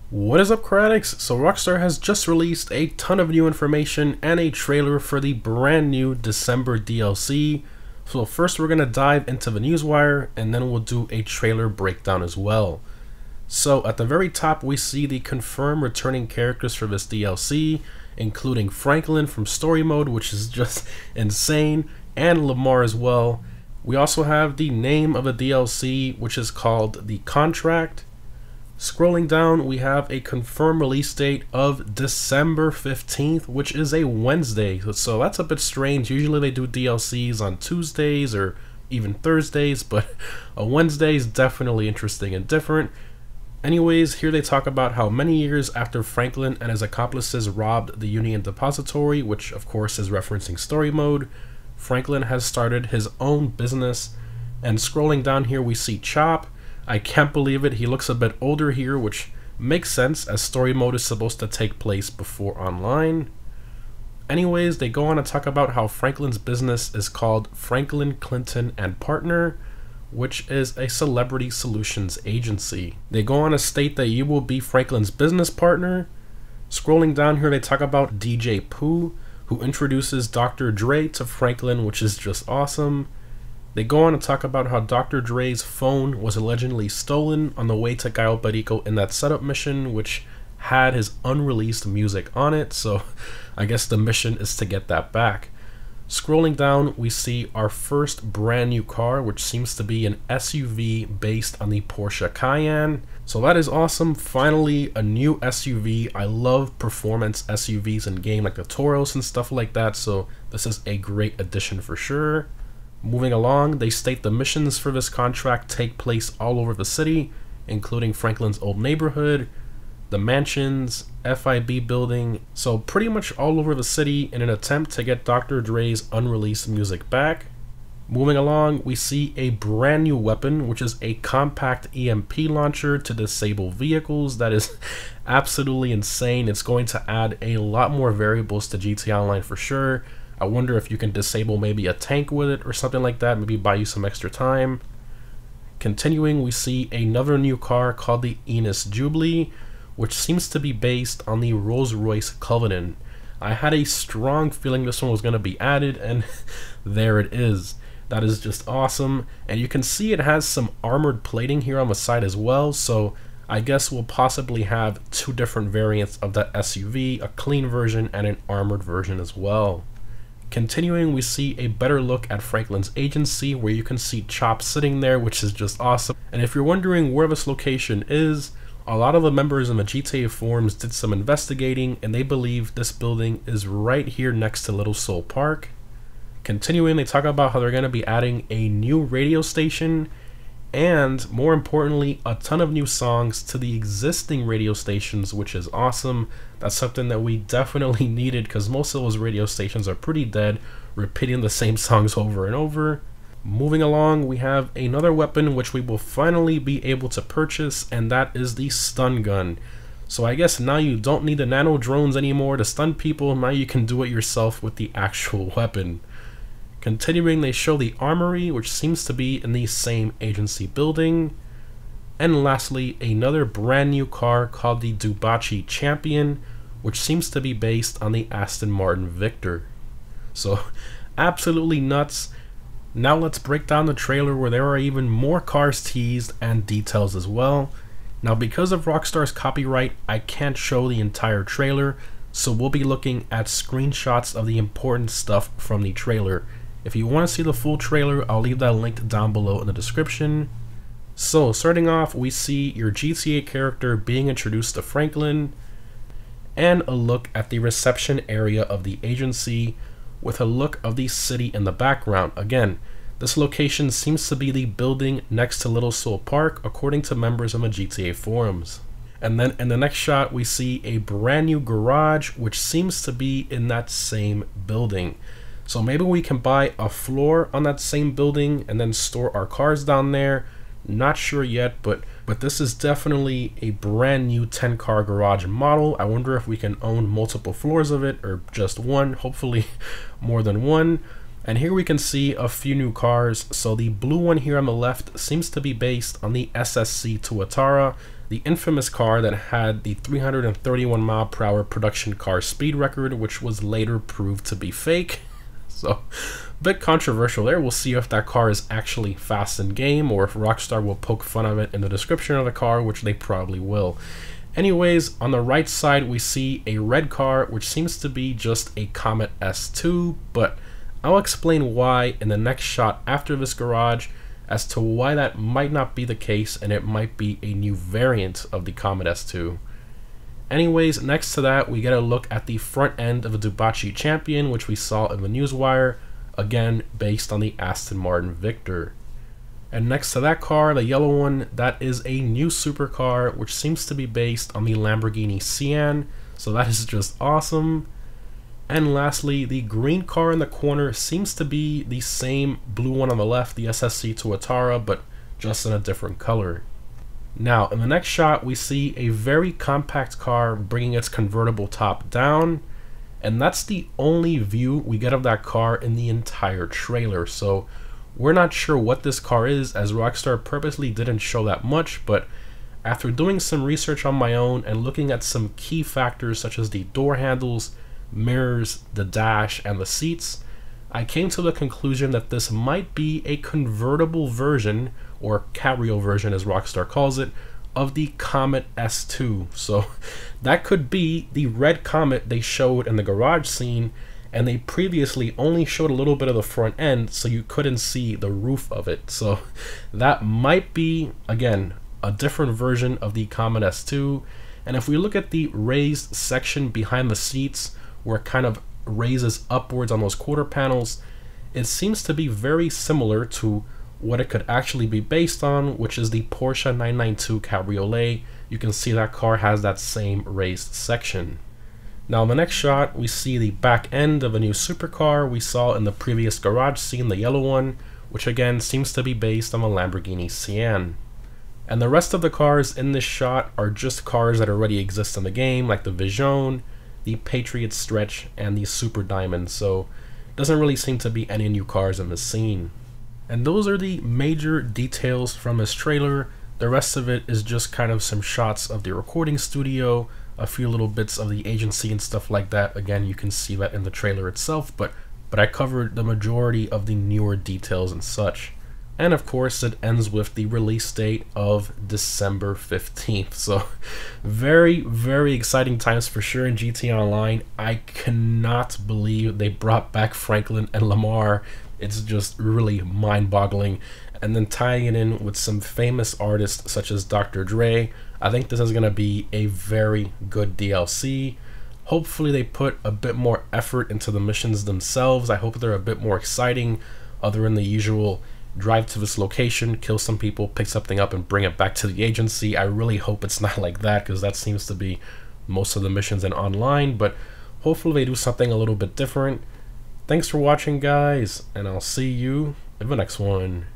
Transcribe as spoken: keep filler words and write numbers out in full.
What is up, Critics? So Rockstar has just released a ton of new information and a trailer for the brand new December D L C. So first we're going to dive into the Newswire, and then we'll do a trailer breakdown as well. So at the very top we see the confirmed returning characters for this D L C, including Franklin from Story Mode, which is just insane, and Lamar as well. We also have the name of the D L C, which is called The Contract. Scrolling down, we have a confirmed release date of December fifteenth, which is a Wednesday. So that's a bit strange. Usually they do D L Cs on Tuesdays or even Thursdays, but a Wednesday is definitely interesting and different. Anyways, here they talk about how many years after Franklin and his accomplices robbed the Union Depository, which of course is referencing Story Mode, Franklin has started his own business. And scrolling down here we see Chop. I can't believe it, he looks a bit older here, which makes sense as Story Mode is supposed to take place before online. Anyways, they go on to talk about how Franklin's business is called Franklin, Clinton and Partner, which is a celebrity solutions agency. They go on to state that you will be Franklin's business partner. Scrolling down here, they talk about D J Pooh, who introduces Doctor Dre to Franklin, which is just awesome. They go on to talk about how Doctor Dre's phone was allegedly stolen on the way to Cayo Perico in that setup mission, which had his unreleased music on it, so I guess the mission is to get that back. Scrolling down, we see our first brand new car, which seems to be an S U V based on the Porsche Cayenne. So that is awesome. Finally, a new S U V. I love performance S U Vs in game, like the Tauros and stuff like that, so this is a great addition for sure. Moving along, they state the missions for this contract take place all over the city, including Franklin's old neighborhood, the mansions, F I B building, so pretty much all over the city in an attempt to get Doctor Dre's unreleased music back. Moving along, we see a brand new weapon, which is a compact E M P launcher to disable vehicles. That is absolutely insane. It's going to add a lot more variables to G T A Online for sure. I wonder if you can disable maybe a tank with it or something like that, maybe buy you some extra time. Continuing, we see another new car called the Enos Jubilee, which seems to be based on the Rolls-Royce Covenant. I had a strong feeling this one was going to be added, and there it is. That is just awesome, and you can see it has some armored plating here on the side as well, so I guess we'll possibly have two different variants of that S U V, a clean version and an armored version as well. Continuing, we see a better look at Franklin's agency, where you can see Chop sitting there, which is just awesome. And if you're wondering where this location is, a lot of the members in the G T A forums did some investigating, and they believe this building is right here next to Little Seoul Park. Continuing, they talk about how they're going to be adding a new radio station, and more importantly, a ton of new songs to the existing radio stations, which is awesome. That's something that we definitely needed, because most of those radio stations are pretty dead, repeating the same songs over and over. Moving along, we have another weapon which we will finally be able to purchase, and that is the stun gun. So I guess now you don't need the nano drones anymore to stun people, now you can do it yourself with the actual weapon. Continuing, they show the armory, which seems to be in the same agency building. And lastly, another brand new car called the Dubachi Champion, which seems to be based on the Aston Martin Victor. So, absolutely nuts. Now let's break down the trailer, where there are even more cars teased and details as well. Now, because of Rockstar's copyright, I can't show the entire trailer, so we'll be looking at screenshots of the important stuff from the trailer. If you want to see the full trailer, I'll leave that linked down below in the description. So, starting off, we see your G T A character being introduced to Franklin, and a look at the reception area of the agency, with a look of the city in the background. Again, this location seems to be the building next to Little Seoul Park, according to members of the G T A forums. And then in the next shot, we see a brand new garage, which seems to be in that same building. So maybe we can buy a floor on that same building and then store our cars down there. Not sure yet, but but this is definitely a brand new ten car garage model. I wonder if we can own multiple floors of it, or just one, hopefully more than one. And here we can see a few new cars. So the blue one here on the left seems to be based on the S S C Tuatara. the infamous car that had the three hundred thirty-one mile per hour production car speed record, which was later proved to be fake. So, a bit controversial there. We'll see if that car is actually fast in game, or if Rockstar will poke fun of it in the description of the car, which they probably will. Anyways, on the right side we see a red car, which seems to be just a Comet S two, but I'll explain why in the next shot after this garage as to why that might not be the case, and it might be a new variant of the Comet S two. Anyways, next to that, we get a look at the front end of a Ducati Champion, which we saw in the Newswire, again based on the Aston Martin Victor. And next to that car, the yellow one, that is a new supercar, which seems to be based on the Lamborghini Sian, so that is just awesome. And lastly, the green car in the corner seems to be the same blue one on the left, the S S C Tuatara, but just in a different color. Now, in the next shot, we see a very compact car bringing its convertible top down, and that's the only view we get of that car in the entire trailer. So we're not sure what this car is, as Rockstar purposely didn't show that much, but after doing some research on my own and looking at some key factors such as the door handles, mirrors, the dash, and the seats, I came to the conclusion that this might be a convertible version, or cabrio version as Rockstar calls it, of the Comet S two. So that could be the red Comet they showed in the garage scene, and they previously only showed a little bit of the front end, so you couldn't see the roof of it. So that might be, again, a different version of the Comet S two. And if we look at the raised section behind the seats, where it kind of raises upwards on those quarter panels, it seems to be very similar to what it could actually be based on, which is the Porsche nine ninety-two Cabriolet. You can see that car has that same raised section. Now in the next shot, we see the back end of a new supercar we saw in the previous garage scene, the yellow one, which again seems to be based on a Lamborghini Sian. And the rest of the cars in this shot are just cars that already exist in the game, like the Vision, the Patriot Stretch, and the Super Diamond, so doesn't really seem to be any new cars in this scene. And those are the major details from this trailer. The rest of it is just kind of some shots of the recording studio, a few little bits of the agency and stuff like that. Again, you can see that in the trailer itself, but but I covered the majority of the newer details and such. And of course, it ends with the release date of December fifteenth. So very, very exciting times for sure in G T A Online. I cannot believe they brought back Franklin and Lamar. It's just really mind-boggling. And then tying it in with some famous artists such as Doctor Dre, I think this is going to be a very good D L C. Hopefully they put a bit more effort into the missions themselves. I hope they're a bit more exciting, other than the usual drive to this location, kill some people, pick something up, and bring it back to the agency. I really hope it's not like that, because that seems to be most of the missions in online, but hopefully they do something a little bit different. Thanks for watching, guys, and I'll see you in the next one.